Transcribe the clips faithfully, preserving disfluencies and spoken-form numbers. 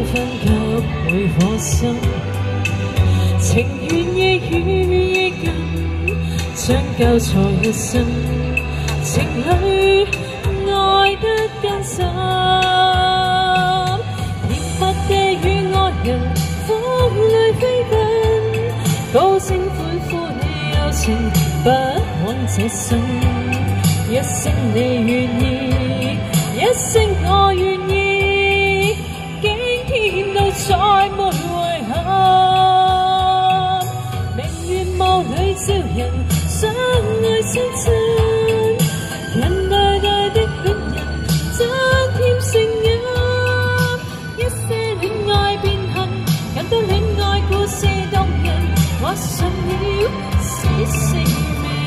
分給每顆心，情願亦與亦近，將交錯一生，情侶愛得更深，甜蜜地與愛人風裏飛奔，高聲歡呼你友情，不枉這生，一聲你願意，一聲我願意，驚天都再沒遺憾。明月霧裏照人，相愛相親，人代代的戀人，增添聲音。一些戀愛變恨，更多戀愛故事動人，畫上了絲絲。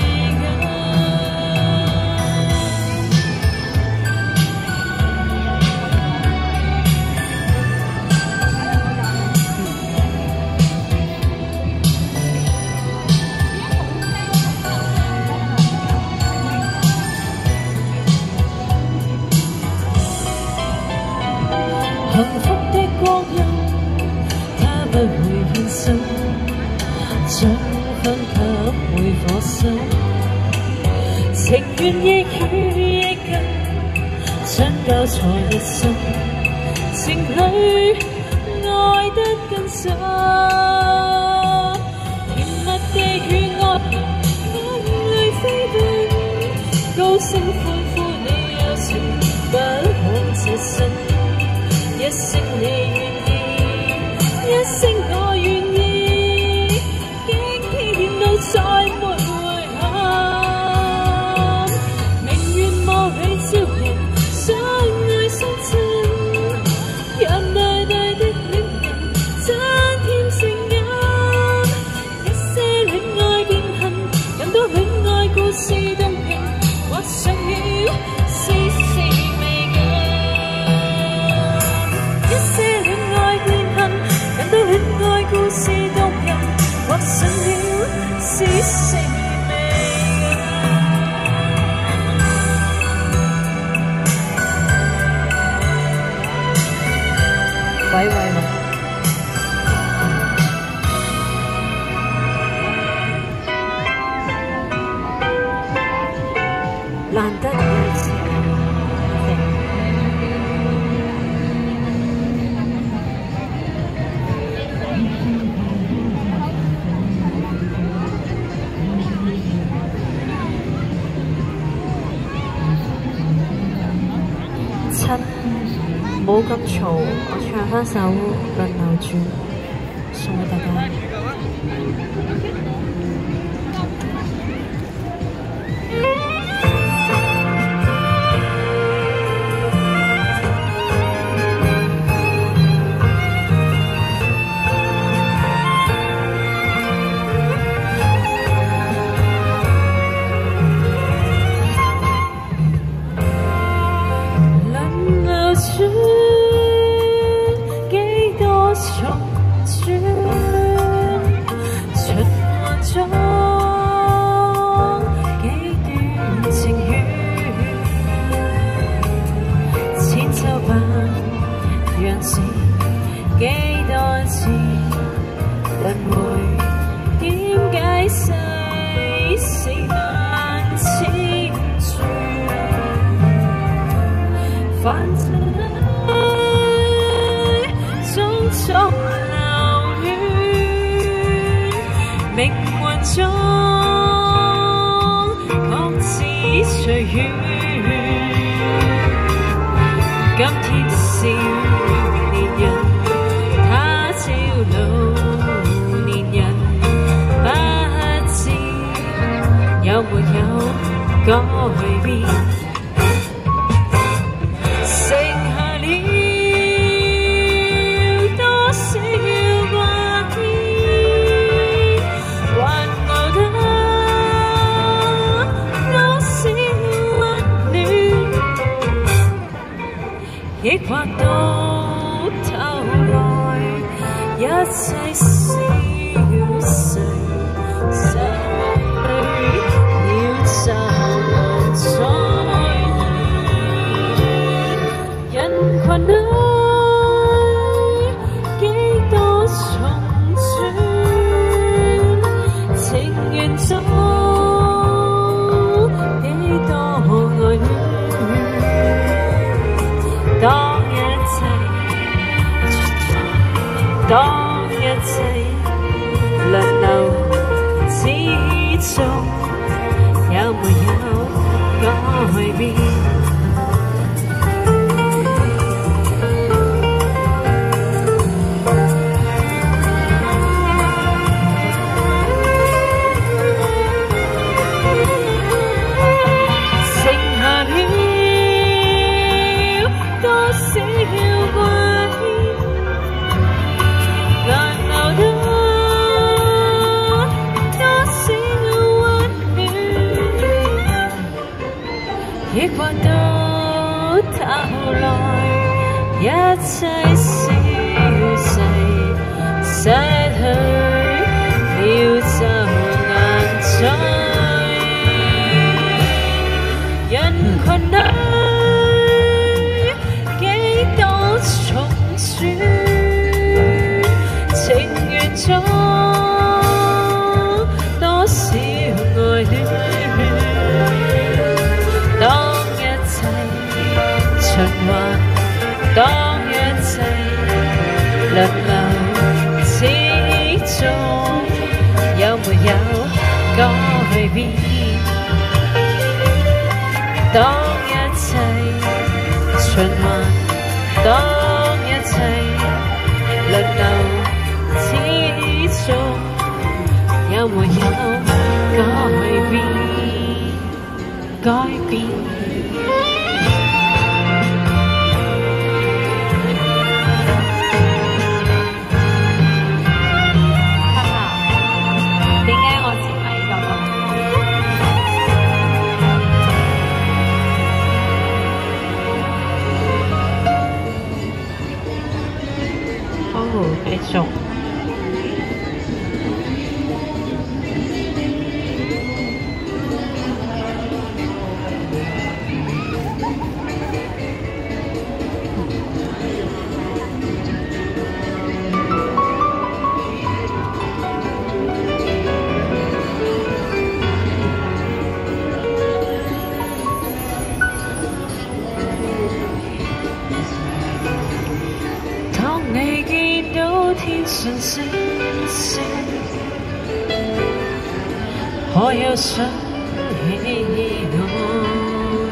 幸福的光陰，它不會變心，將分給每顆心，情願亦與亦近，將交錯一生，情侶愛得更深，甜蜜地與愛人風裏飛奔，高聲歡呼你友情，不枉這生。一聲你願意，一聲我願意，驚天都再沒遺憾。明月霧裏照人，相愛相親，讓代代的戀人增添聲音。一些戀愛變恨，更多戀愛故事動人，畫上了絲絲。故事動人，畫上了絲絲美顏。喂喂喂，難得有時。冇咁嘈，我唱返首輪流轉送俾大家。幾多次輪迴，點解世事難千轉？凡塵種種流亂，命運中各自隨緣。今天少年人，他朝老年人，不知有沒有改變，剩下了多少掛牽，還留得多少溫暖，抑或到頭來一切消逝，逝了就難再現。人群裏當一切輪流之中，有沒有改變？亦或到頭來，一切消逝，失去了就難追。人群裏幾多重轉，情緣中多少愛戀。循環，當一切輪流始終，有沒有改變？當一切循環，當一切輪流始終，有沒有改變？改變。繼續。當你見到天上星星，可有想起我？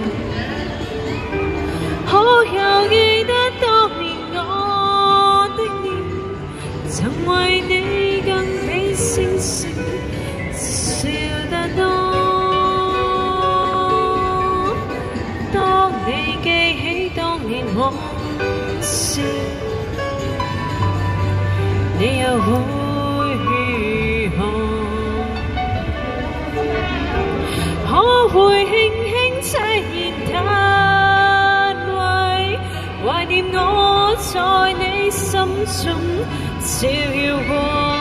可有記得當年我的臉，曾為你更比星星笑得多？當你記起當年往事，你又會如何？可會輕輕凄然嘆謂，懷念我在你心中照耀過？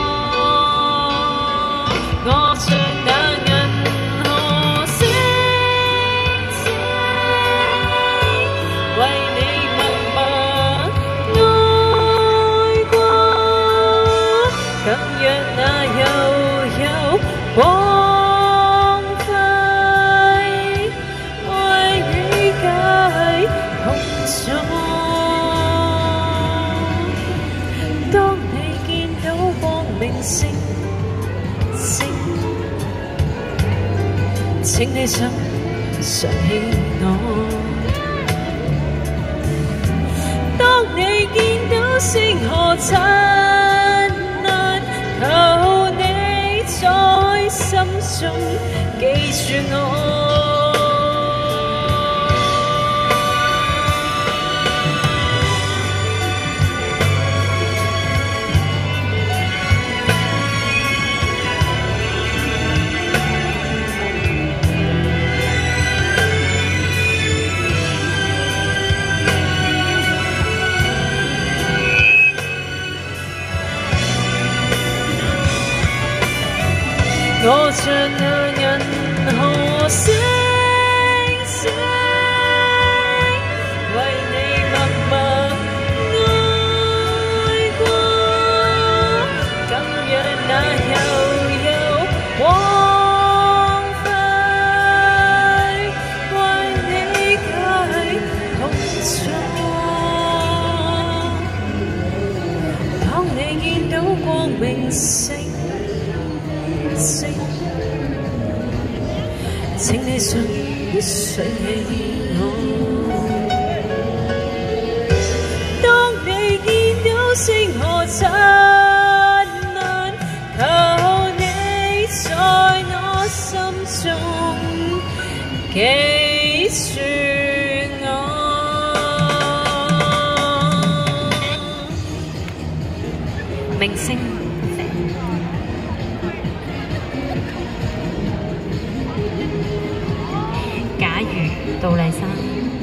我像那銀河星星，為你默默愛過。咁若那悠悠光輝，為你解痛楚。當你見到光明星星，請你想想起我。當你見到星河燦爛，求你在心中記住我。我像那銀河星星，為你默默愛過。今日那悠悠光輝，為你解痛楚。當你見到光明星星，請你想想起我。當你見到星河燦爛，求你在我心中記住我。明星假如杜麗珊。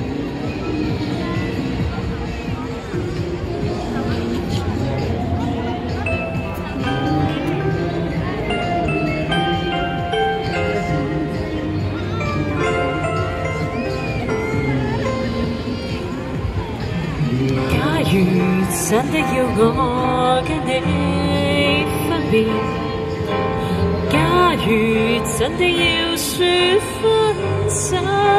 假如真的要我跟你分別，假如真的要說分手，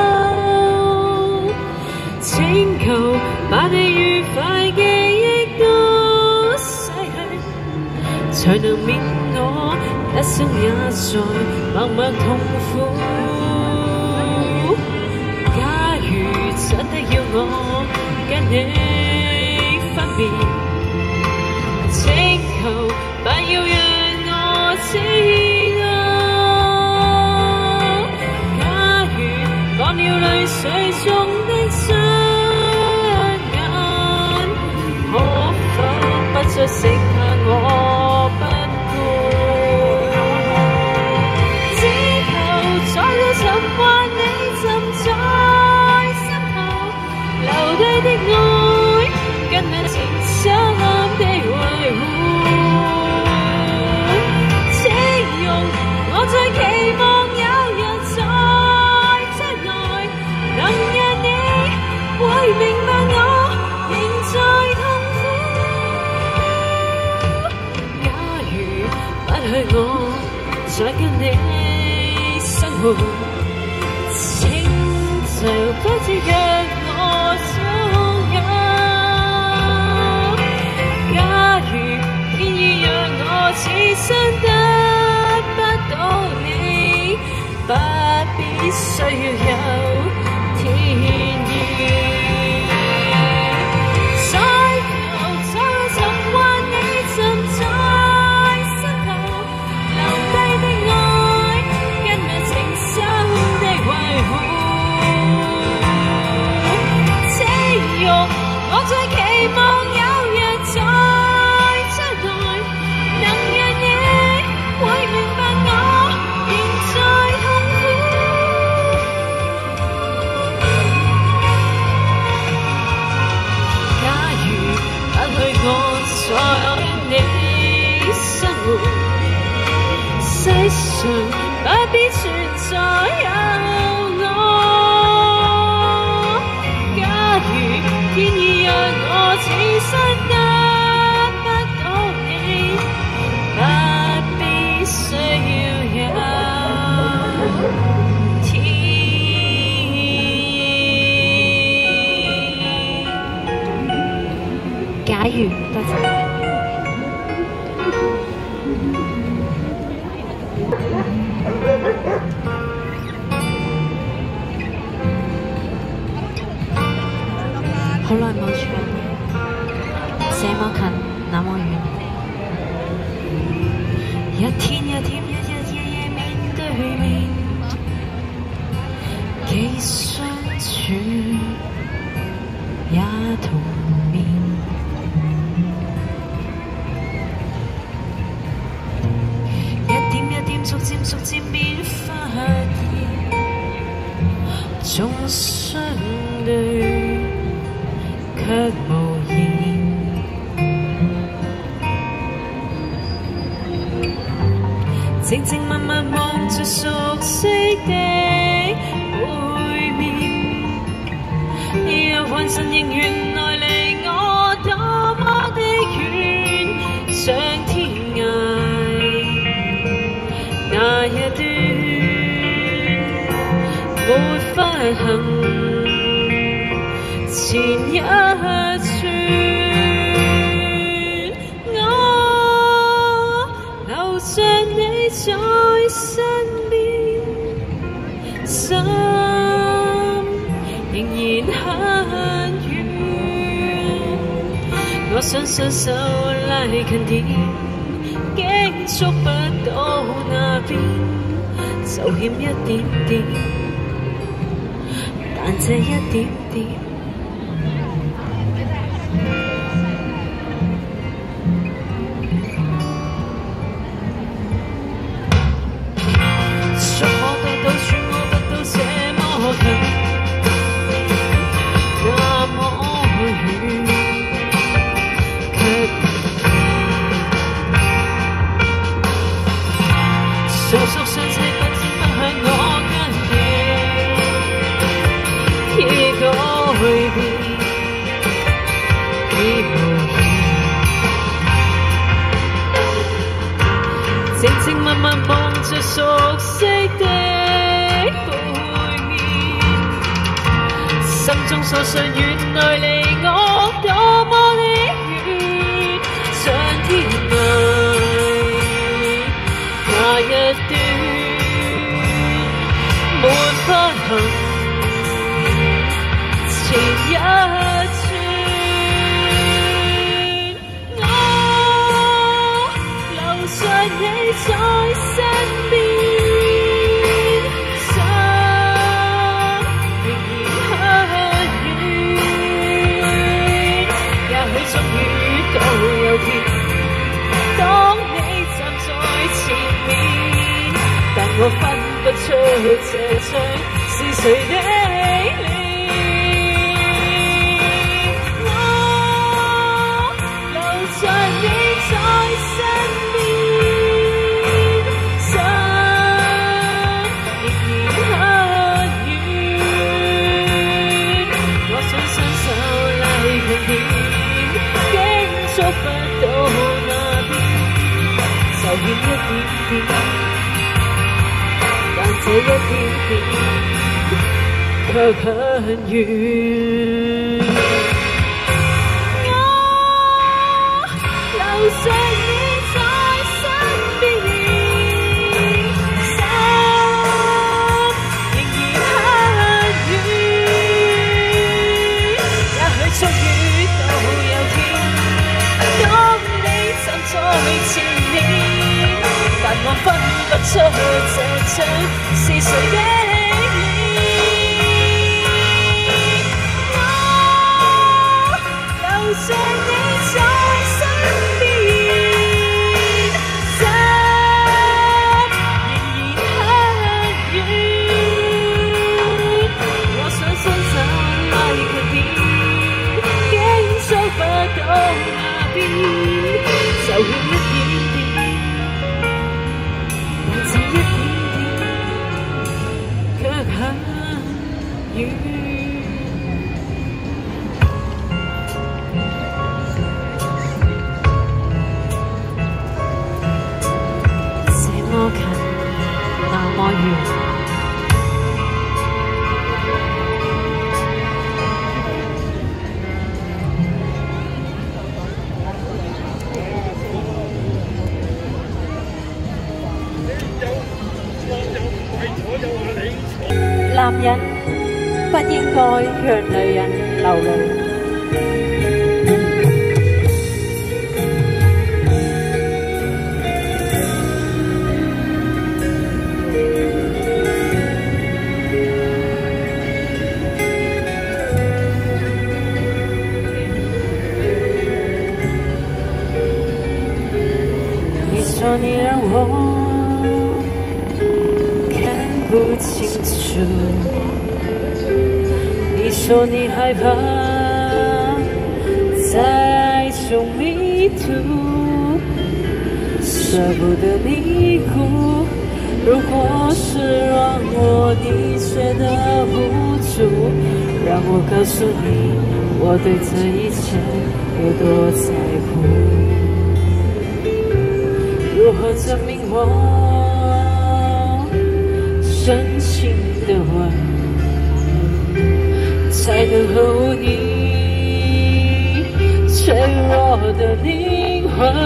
請求把你愉快記憶都洗去，才能免我一生也在默默痛苦。假如真的要我跟你分別，請求不要讓我知道。假如乾了淚水中的雙眼，可否不再剩下我不顧？只求再度尋慣你浸在心頭，留低的愛跟那情深的維護。請容我再期望有日在將來，能讓你會明白我仍在痛苦。假如不許我再跟你生活，請就多次讓我擁有。假如天意讓我此生得不到你，不必需要有天意。再求再尋慣你浸在心頭，留低的愛跟那情深的維護。請容我再期望有日在將來，能讓你會明白我仍在痛苦。假如不許我再跟你生活，世上不必存在有我。假如天意讓我此生得不到你，不必需要有天意。假如，多謝。好耐冇唱，這麼近，那麼遠。一天一天，日日夜夜面對面，既相處也同眠。一點一點，逐漸逐漸變發現，總相對卻無言。靜靜默默望着熟悉的背面，又還神仍原來離我多麼的遠，像天涯那一端，沒法行前一寸。我想伸手拉近點，竟觸不到那邊，就欠一點點，但這一點點。熟熟相識不知不向我跟你已改變，已無言，靜靜默默望着熟悉的背面，心中所想原來離我多麼的遠，上天涯那一段沒法行前一轉，我留下你在身邊，心仍然很遠，也許終於都有天，當你站在前面，但我分不出這場是誰的臉。我留着你在身邊，心仍然很遠，我想伸手拉近點，竟觸不到那邊，就欠一點點。這一點點卻很遠，我留下你在身邊，心仍然很遠，也許終於都有天，當你站在前面，但我分不出這場是誰的臉。我留下你在身邊，心仍然很遠，我想伸手拉近點，竟觸不到那邊，就欠一點點。很遠，這麼近，那麼遠。男人不應該讓女人流淚。你說你讓我看不清楚，你說你害怕在愛中迷途，捨不得你哭，如果是讓我你覺得無助，讓我告訴你我對這一切有多在乎。如何證明我深情的吻才能呵護你脆弱的靈魂？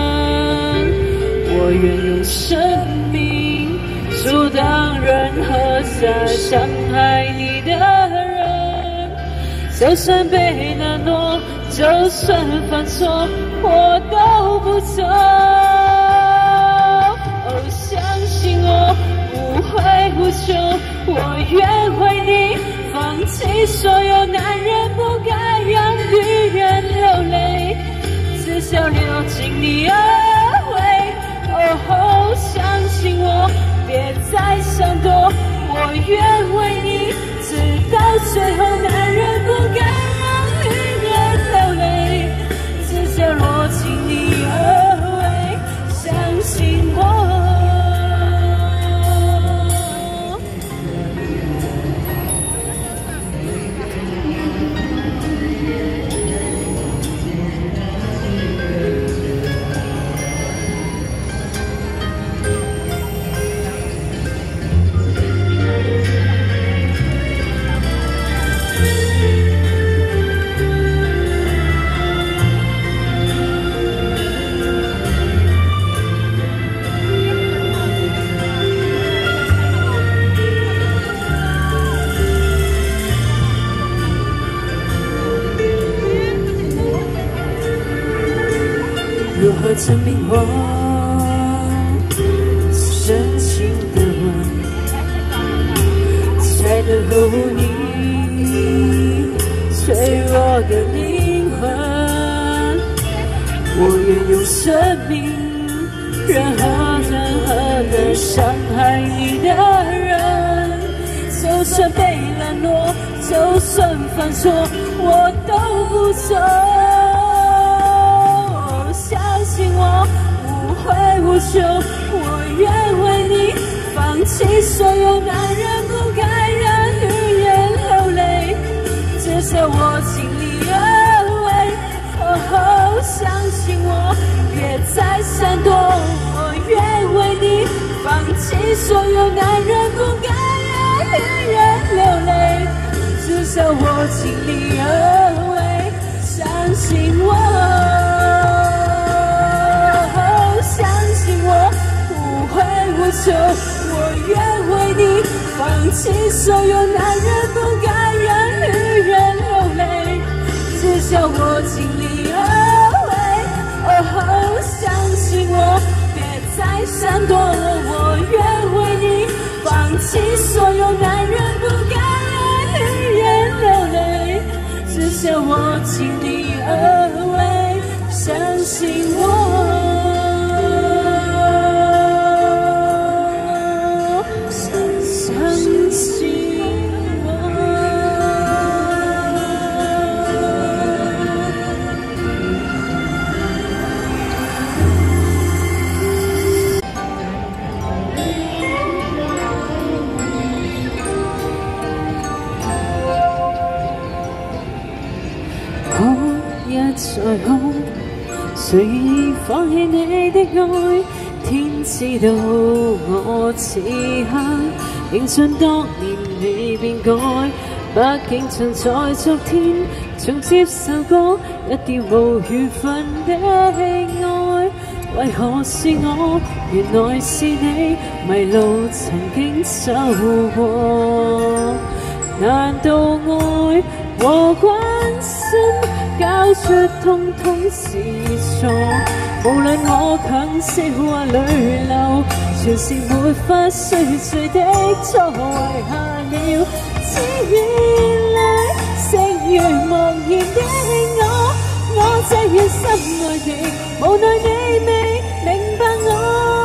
我願用生命阻擋任何再傷害你的人，就算被冷落就算犯错，我都不走。哦，相信我，不会无求，我愿为你放弃所有，男人不该让女人流泪，只想流进你而回。哦，相信我，别再闪躲，我愿为你直到最后，男人不该让女人流泪，只想落进你而回，相信我。如何证明我深情的吻，在等候你脆弱的灵魂？我愿用生命，任何任何的伤害你的人，就算被冷落，就算犯错，我都不走。相信我，不会无求，我愿为你放弃所有，男人不该让女人流泪，只想我尽力而为。哦，相信我，别再闪躲，我愿为你放弃所有，男人不该让女人流泪，只想我尽力而为，相信我。我愿为你放弃所有，男人不该让女人流泪，只想我尽力而为。哦，相信我，别再闪躲，我愿为你放弃所有，男人不该让女人流泪，只想我尽力而为，相信我。再好，誰已放棄你的愛？天知道我此刻仍像當年你變改，畢竟曾在昨天曾接受過一啲無緣分的愛，為何是我？原來是你迷路曾經走過，難道愛和關心交出通通是錯？無論我強笑或淚流，全是沒法碎碎的錯，遺下了只願淚，剩餘茫然的我，我這樣心愛你，無奈你未明白我。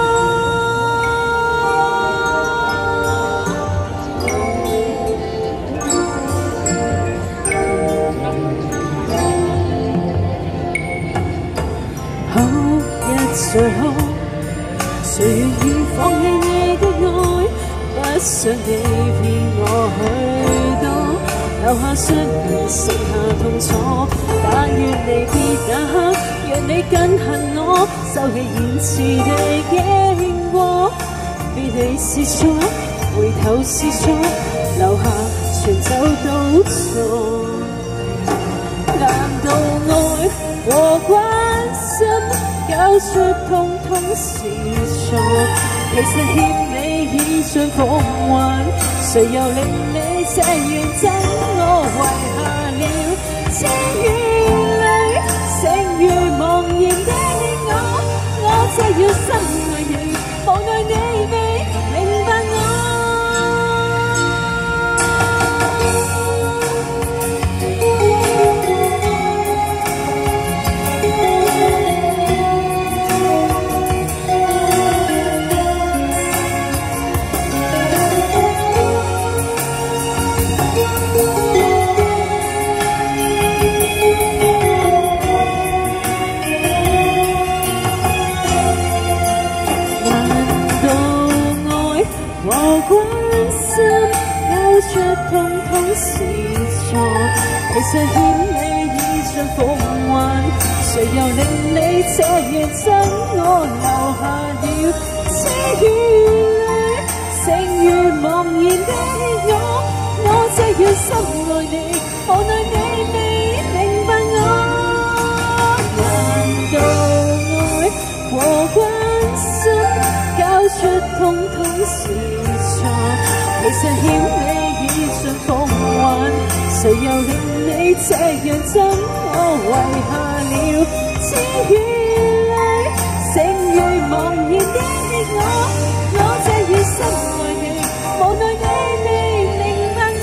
最好，誰願意放棄你的愛？不想你騙我去到，留下傷痕，剩下痛楚。但願離別那刻，讓你更恨我，收起言辭的經過。別離是錯，回頭是錯，留下全走到錯。難道愛和關心交出通通是錯？其實欠你已像夢幻，誰又令你這樣憎我？遺下了這怨淚， 然的我，我這要深愛你，無奈你未明白我。和關心交出通通是錯，其實欠你已像復還，誰又令你這樣憎我，留下了痴與淚，剩如茫然的我，我這樣深愛你，無奈你未明白我。難道愛和關心交出通通是其實欠你已盡復還，誰又令你這樣憎我，遺下了痴與淚，剩如茫然的我，我這樣深愛你，無奈你未明白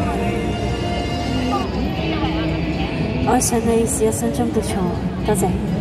我。愛上你是一生中的錯，多謝。